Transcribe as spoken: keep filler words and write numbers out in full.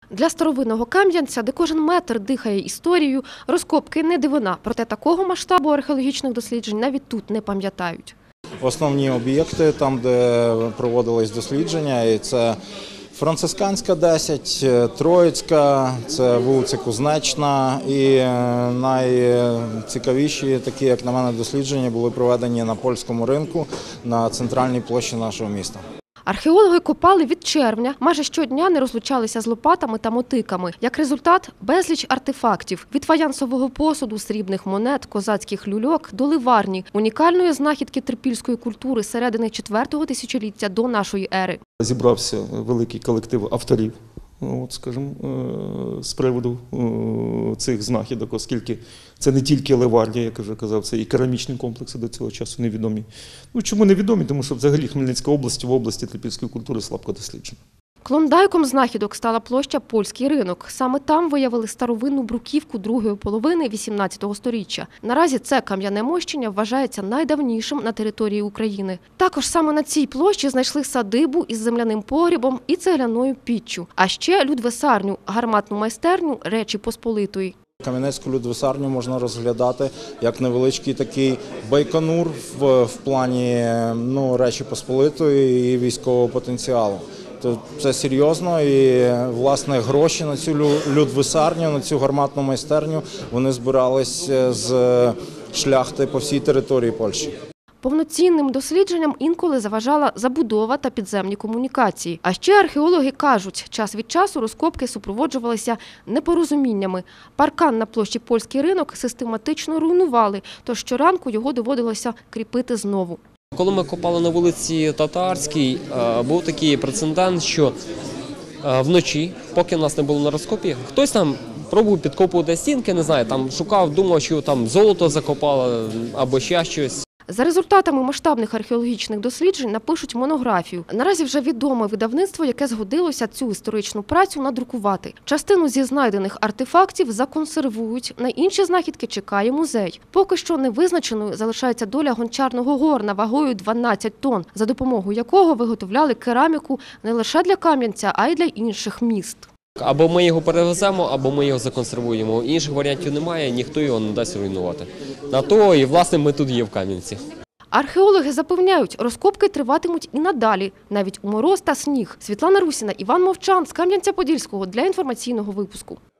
Для старовинного Кам'янця, де кожен метр дихає історією, розкопки не дивина. Проте такого масштабу археологічних досліджень навіть тут не пам'ятають. Основні об'єкти, там де проводились дослідження, і це Францисканська, десять, Троїцька, це вулиця Кузнечна, і найцікавіші, такі, як на мене, дослідження були проведені на польському ринку на центральній площі нашого міста. Археологи копали від червня, майже щодня не розлучалися з лопатами та мотиками. Як результат – безліч артефактів – від фаянсового посуду, срібних монет, козацьких люльок до ливарні, унікальної знахідки трипільської культури середини четвертого тисячоліття до нашої ери. Зібрався великий колектив авторів, от, скажімо, з приводу цих знахідок, оскільки це не тільки ливарня, як я вже казав, це і керамічні комплекси до цього часу невідомі. Ну, чому невідомі? Тому що взагалі Хмельницька область в області трипільської культури слабко досліджена. Клондайком знахідок стала площа Польський ринок. Саме там виявили старовинну бруківку другої половини вісімнадцятого сторіччя. Наразі це кам'яне мощення вважається найдавнішим на території України. Також саме на цій площі знайшли садибу із земляним погрібом і цегляною піччю. А ще людвесарню, гарматну майстерню Речі Посполитої. Кам'янецьку людвесарню можна розглядати як невеличкий такий Байконур в, в плані ну, Речі Посполитої і військового потенціалу. То це серйозно і, власне, гроші на цю людвесарню, на цю гарматну майстерню, вони збирались з шляхти по всій території Польщі. Повноцінним дослідженням інколи заважала забудова та підземні комунікації. А ще археологи кажуть, час від часу розкопки супроводжувалися непорозуміннями. Паркан на площі Польський ринок систематично руйнували, тож щоранку його доводилося кріпити знову. Коли ми копали на вулиці Татарській, був такий прецедент, що вночі, поки нас не було на розкопі, хтось там пробував підкопувати стінки, не знаю, там шукав, думав, що там золото закопало або ще щось. За результатами масштабних археологічних досліджень напишуть монографію. Наразі вже відоме видавництво, яке згодилося цю історичну працю надрукувати. Частину зі знайдених артефактів законсервують, на інші знахідки чекає музей. Поки що невизначеною залишається доля гончарного горна вагою дванадцять тонн, за допомогою якого виготовляли кераміку не лише для Кам'янця, а й для інших міст. Або ми його перевеземо, або ми його законсервуємо. Інших варіантів немає, ніхто його не дасть руйнувати. На то і, власне, ми тут є в Кам'янці. Археологи запевняють, розкопки триватимуть і надалі, навіть у мороз та сніг. Світлана Русіна, Іван Мовчан з Кам'янця-Подільського для інформаційного випуску.